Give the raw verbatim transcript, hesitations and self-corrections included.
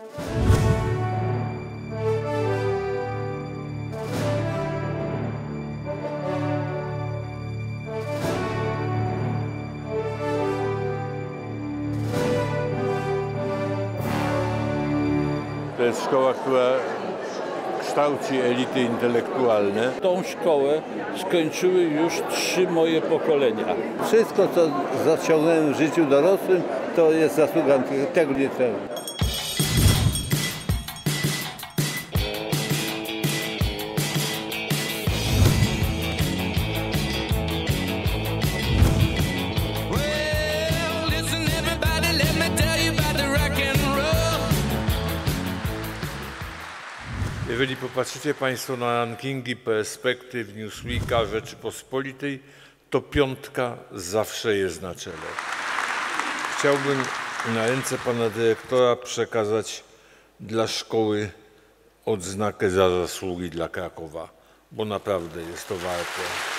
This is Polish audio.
To jest szkoła, która kształci elity intelektualne. Tą szkołę skończyły już trzy moje pokolenia. Wszystko, co zaciągnąłem w życiu dorosłym, to jest zasługa tego liceum. Jeżeli popatrzycie Państwo na rankingi perspektyw Newsweeka Rzeczypospolitej, to piątka zawsze jest na czele. Chciałbym na ręce pana dyrektora przekazać dla szkoły odznakę za zasługi dla Krakowa, bo naprawdę jest to warte.